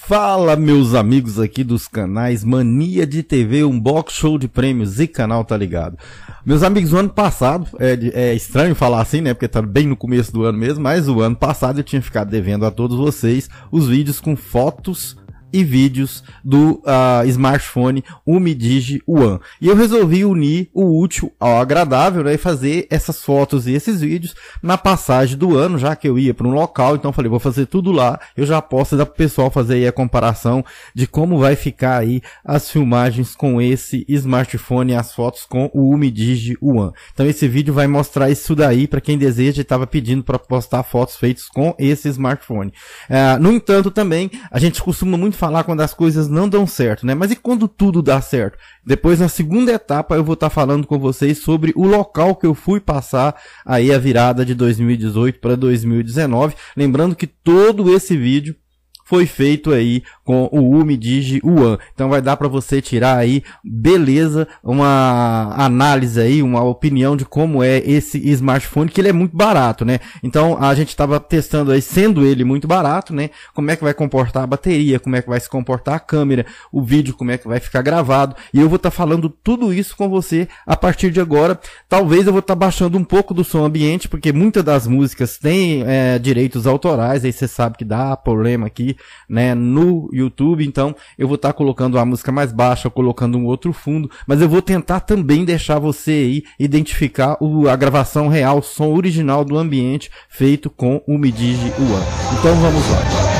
Fala, meus amigos aqui dos canais Mania de TV, Unbox, Show de Prêmios e Canal Tá Ligado. Meus amigos, o ano passado, é estranho falar assim, né, porque tá bem no começo do ano mesmo, mas o ano passado eu tinha ficado devendo a todos vocês os vídeos com fotos e vídeos do smartphone Umi Digi One. E eu resolvi unir o útil ao agradável, né, e fazer essas fotos e esses vídeos na passagem do ano, já que eu ia para um local, então falei, vou fazer tudo lá, eu já posso dar pro pessoal fazer aí a comparação de como vai ficar aí as filmagens com esse smartphone e as fotos com o Umi Digi One. Então esse vídeo vai mostrar isso daí para quem deseja e estava pedindo para postar fotos feitas com esse smartphone. No entanto, também, a gente costuma muito falar quando as coisas não dão certo, né? Mas e quando tudo dá certo? Depois, na segunda etapa, eu vou estar falando com vocês sobre o local que eu fui passar aí a virada de 2018 para 2019. Lembrando que todo esse vídeo foi feito aí com o Umi Digi One. Então vai dar para você tirar aí, beleza, uma análise aí, uma opinião de como é esse smartphone, que ele é muito barato, né? Então a gente estava testando aí, sendo ele muito barato, né? Como é que vai comportar a bateria, como é que vai se comportar a câmera, o vídeo, como é que vai ficar gravado. E eu vou estar falando tudo isso com você a partir de agora. Talvez eu vou estar baixando um pouco do som ambiente, porque muitas das músicas têm direitos autorais, aí você sabe que dá problema aqui, né, no YouTube. Então eu vou estar colocando a música mais baixa, colocando um outro fundo, mas eu vou tentar também deixar você aí identificar a gravação real, o som original do ambiente feito com o Umi Digi One. Então vamos lá.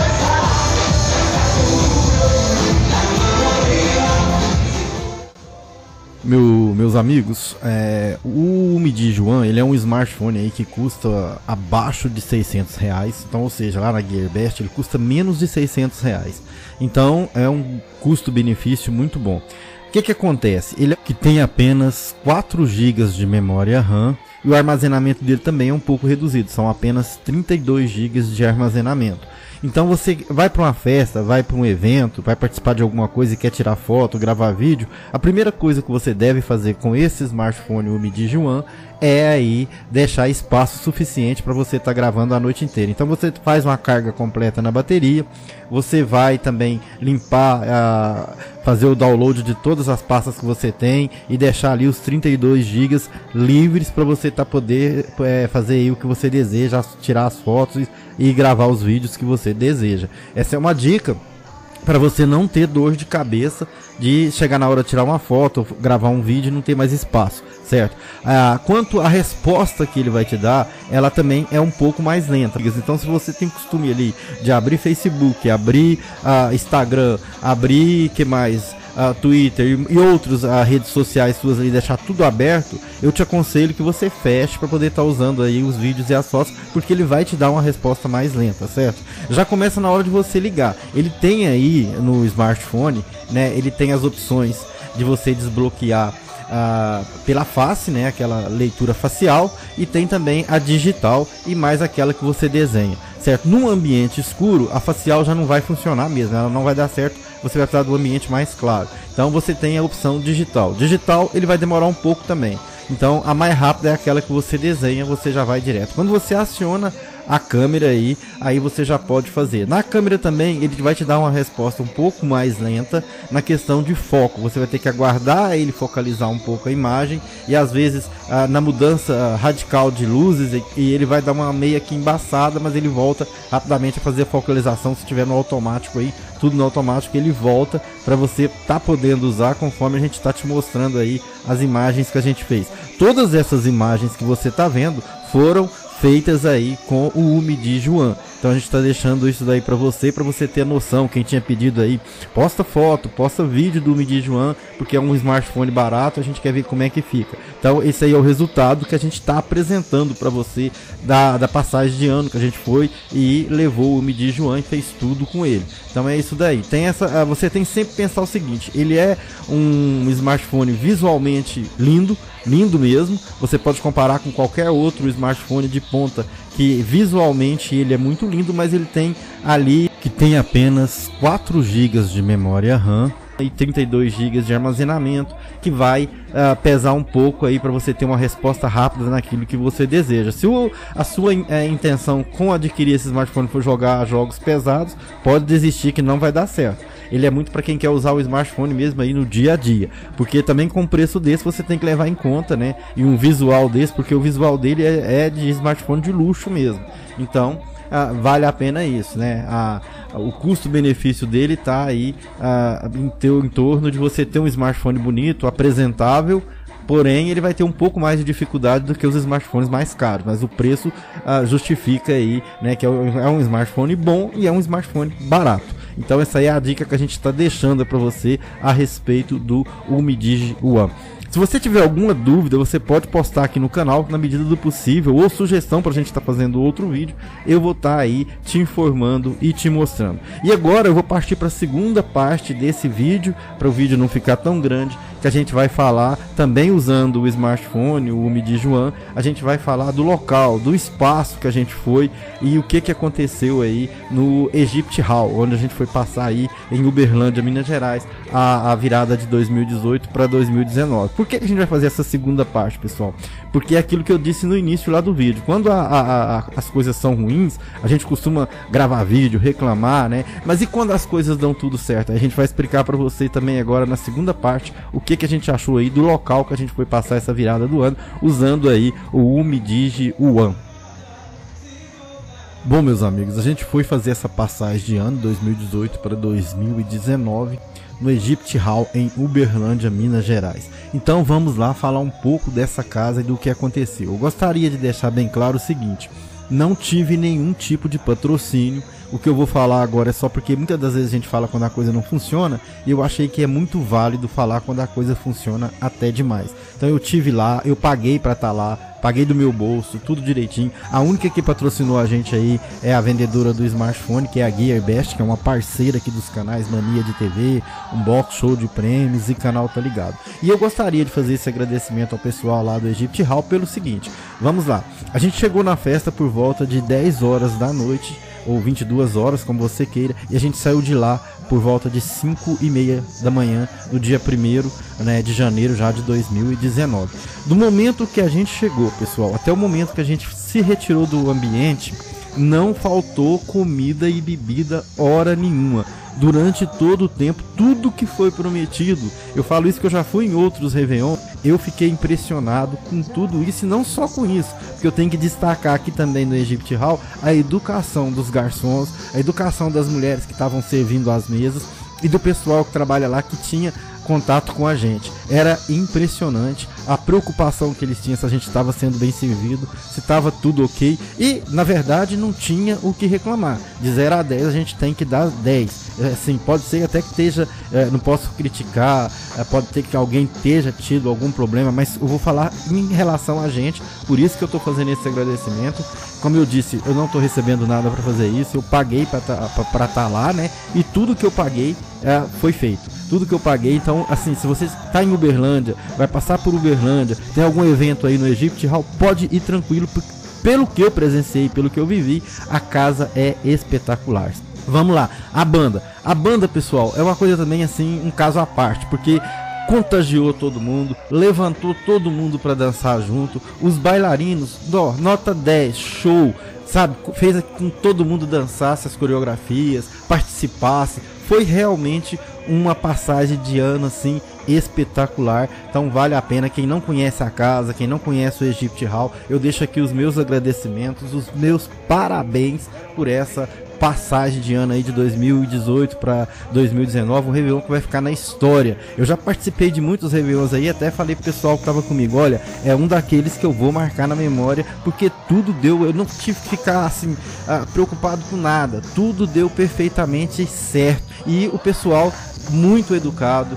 Meus amigos, o Umi Digi One, ele é um smartphone aí que custa abaixo de R$600, então, ou seja, lá na Gearbest ele custa menos de R$600, então é um custo-benefício muito bom. O que acontece? Ele que tem apenas 4 GB de memória RAM e o armazenamento dele também é um pouco reduzido, são apenas 32 GB de armazenamento. Então você vai para uma festa, vai para um evento, vai participar de alguma coisa e quer tirar foto, gravar vídeo, a primeira coisa que você deve fazer com esse smartphone Umi Digi One é aí deixar espaço suficiente para você estar gravando a noite inteira. Então você faz uma carga completa na bateria, você vai também limpar, fazer o download de todas as pastas que você tem e deixar ali os 32 GB livres para você poder fazer aí o que você deseja, tirar as fotos e gravar os vídeos que você deseja. Essa é uma dica para você não ter dor de cabeça de chegar na hora de tirar uma foto, gravar um vídeo e não ter mais espaço, certo? Quanto à resposta que ele vai te dar, ela também é um pouco mais lenta. Então se você tem costume ali de abrir Facebook, abrir Instagram, abrir Twitter e outras redes sociais suas ali, deixar tudo aberto, eu te aconselho que você feche para poder estar usando aí os vídeos e as fotos, porque ele vai te dar uma resposta mais lenta, certo? Já começa na hora de você ligar. Ele tem aí no smartphone, né, ele tem as opções de você desbloquear pela face, né, aquela leitura facial, e tem também a digital e mais aquela que você desenha, certo? Num ambiente escuro, a facial já não vai funcionar mesmo, ela não vai dar certo, você vai precisar do ambiente mais claro. Então você tem a opção digital. Digital ele vai demorar um pouco também, então a mais rápida é aquela que você desenha, você já vai direto. Quando você aciona a câmera aí você já pode fazer. Na câmera também ele vai te dar uma resposta um pouco mais lenta na questão de foco. Você vai ter que aguardar ele focalizar um pouco a imagem e às vezes na mudança radical de luzes e ele vai dar uma meia que embaçada, mas ele volta rapidamente a fazer a focalização. Se tiver no automático aí, tudo no automático, ele volta para você tá podendo usar conforme a gente está te mostrando aí as imagens que a gente fez. Todas essas imagens que você tá vendo foram feitas aí com o Umi Digi One. Então a gente está deixando isso daí para você ter noção. Quem tinha pedido aí, posta foto, posta vídeo do Umi Digi One, porque é um smartphone barato, a gente quer ver como é que fica. Então esse aí é o resultado que a gente está apresentando para você da passagem de ano que a gente foi e levou o Umi Digi One e fez tudo com ele. Então é isso daí. Você tem que sempre pensar o seguinte: ele é um smartphone visualmente lindo mesmo. Você pode comparar com qualquer outro smartphone de ponta que visualmente ele é muito lindo, mas ele tem ali que tem apenas 4 GB de memória RAM e 32 GB de armazenamento, que vai pesar um pouco aí para você ter uma resposta rápida naquilo que você deseja. Se a sua intenção com adquirir esse smartphone for jogar jogos pesados, pode desistir que não vai dar certo. Ele é muito para quem quer usar o smartphone mesmo aí no dia a dia, porque também com um preço desse você tem que levar em conta, né, e um visual desse, porque o visual dele é de smartphone de luxo mesmo. Então vale a pena isso, né? O custo-benefício dele tá aí em torno de você ter um smartphone bonito, apresentável, porém ele vai ter um pouco mais de dificuldade do que os smartphones mais caros, mas o preço justifica aí, né, que é um smartphone bom e é um smartphone barato. Então essa aí é a dica que a gente está deixando para você a respeito do UMI One. Se você tiver alguma dúvida, você pode postar aqui no canal na medida do possível, ou sugestão para a gente estar fazendo outro vídeo, eu vou estar aí te informando e te mostrando. E agora eu vou partir para a segunda parte desse vídeo, para o vídeo não ficar tão grande, que a gente vai falar também usando o smartphone, o UMI One. A gente vai falar do local, do espaço que a gente foi e o que aconteceu aí no Egypt Hall, onde a gente foi passar aí em Uberlândia, Minas Gerais, a virada de 2018 para 2019. Por que a gente vai fazer essa segunda parte, pessoal? Porque é aquilo que eu disse no início lá do vídeo. Quando as coisas são ruins, a gente costuma gravar vídeo, reclamar, né? Mas e quando as coisas dão tudo certo? A gente vai explicar para você também agora na segunda parte o que a gente achou aí do local que a gente foi passar essa virada do ano, usando aí o UMI One. Bom, meus amigos, a gente foi fazer essa passagem de ano 2018 para 2019 no Egypt Hall em Uberlândia, Minas Gerais. Então vamos lá falar um pouco dessa casa e do que aconteceu. Eu gostaria de deixar bem claro o seguinte: não tive nenhum tipo de patrocínio. O que eu vou falar agora é só porque muitas das vezes a gente fala quando a coisa não funciona, e eu achei que é muito válido falar quando a coisa funciona até demais. Então eu tive lá, eu paguei para estar lá, paguei do meu bolso, tudo direitinho. A única que patrocinou a gente aí é a vendedora do smartphone, que é a Gearbest, que é uma parceira aqui dos canais Mania de TV, Unbox, Show de Prêmios e Canal Tá Ligado. E eu gostaria de fazer esse agradecimento ao pessoal lá do Egypt Hall pelo seguinte: vamos lá, a gente chegou na festa por volta de 10 horas da noite, ou 22 horas, como você queira, e a gente saiu de lá por volta de 5h30 da manhã, no dia 1º, né, de janeiro já de 2019. Do momento que a gente chegou, pessoal, até o momento que a gente se retirou do ambiente, não faltou comida e bebida hora nenhuma. Durante todo o tempo, tudo que foi prometido, eu falo isso que eu já fui em outros Réveillon, eu fiquei impressionado com tudo isso, e não só com isso, porque eu tenho que destacar aqui também no Egypt Hall a educação dos garçons, a educação das mulheres que estavam servindo as mesas e do pessoal que trabalha lá, que tinha contato com a gente. Era impressionante a preocupação que eles tinham, se a gente estava sendo bem servido, se estava tudo ok, e na verdade não tinha o que reclamar. De 0 a 10 a gente tem que dar 10. Assim, pode ser até que esteja, não posso criticar, pode ter que alguém esteja tido algum problema, mas eu vou falar em relação a gente, por isso que eu estou fazendo esse agradecimento. Como eu disse, eu não estou recebendo nada para fazer isso, eu paguei para estar lá, né? E tudo que eu paguei foi feito. Tudo que eu paguei. Então, assim, se você está em Uberlândia, vai passar por Uberlândia, tem algum evento aí no Egypt Hall, pode ir tranquilo, porque pelo que eu presenciei, pelo que eu vivi, a casa é espetacular. Vamos lá, a banda, pessoal, é uma coisa também assim, um caso à parte, porque contagiou todo mundo, levantou todo mundo para dançar junto. Os bailarinos, nota 10, show, sabe? Fez com que todo mundo dançasse as coreografias, participasse. Foi realmente uma passagem de ano assim espetacular. Então vale a pena. Quem não conhece a casa, quem não conhece o Egypt Hall, eu deixo aqui os meus agradecimentos, os meus parabéns por essa passagem de ano aí de 2018 para 2019, um Réveillon que vai ficar na história. Eu já participei de muitos Réveillons aí, até falei pro pessoal que tava comigo, olha, é um daqueles que eu vou marcar na memória, porque tudo deu, eu não tive que ficar assim preocupado com nada, tudo deu perfeitamente certo, e o pessoal muito educado,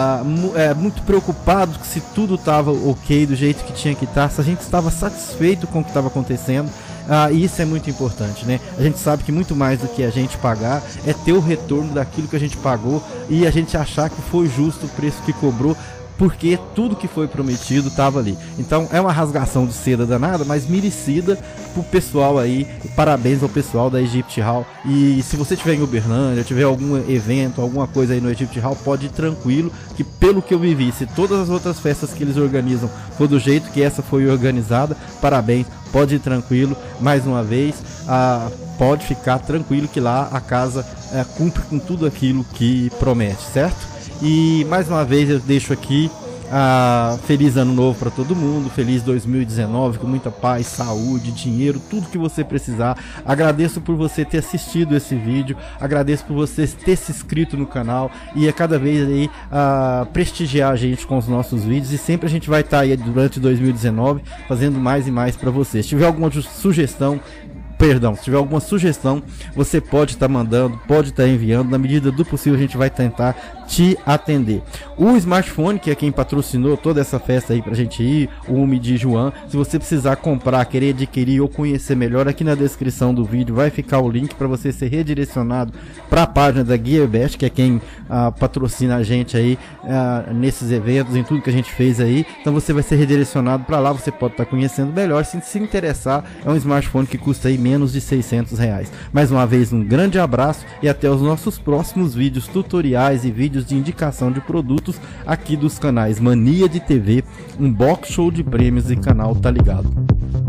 muito preocupado se tudo estava ok, do jeito que tinha que estar, se a gente estava satisfeito com o que estava acontecendo. E isso é muito importante, né? A gente sabe que muito mais do que a gente pagar é ter o retorno daquilo que a gente pagou, e a gente achar que foi justo o preço que cobrou porque tudo que foi prometido estava ali. Então é uma rasgação de seda danada, mas merecida pro pessoal aí. Parabéns ao pessoal da Egypt Hall. E se você tiver em Uberlândia, tiver algum evento, alguma coisa aí no Egypt Hall, pode ir tranquilo, que pelo que eu vivi, se todas as outras festas que eles organizam for do jeito que essa foi organizada, parabéns, pode ir tranquilo. Mais uma vez, pode ficar tranquilo que lá a casa cumpre com tudo aquilo que promete, certo? E mais uma vez eu deixo aqui feliz ano novo para todo mundo, feliz 2019 com muita paz, saúde, dinheiro, tudo que você precisar. Agradeço por você ter assistido esse vídeo, agradeço por você ter se inscrito no canal e a cada vez aí prestigiar a gente com os nossos vídeos, e sempre a gente vai estar aí durante 2019 fazendo mais e mais para você. Se tiver alguma sugestão, se tiver alguma sugestão, você pode estar mandando, pode estar enviando, na medida do possível a gente vai tentar te atender. O smartphone, que é quem patrocinou toda essa festa aí pra gente ir, o Umidi Joan, se você precisar comprar, querer adquirir ou conhecer melhor, aqui na descrição do vídeo vai ficar o link para você ser redirecionado para a página da Gearbest, que é quem patrocina a gente aí nesses eventos, em tudo que a gente fez aí. Então você vai ser redirecionado para lá, você pode estar conhecendo melhor. Se interessar, é um smartphone que custa aí menos de R$600. Mais uma vez, um grande abraço e até os nossos próximos vídeos tutoriais e vídeos de indicação de produtos aqui dos canais Mania de TV, Unbox Show de Prêmios e canal Tá Ligado.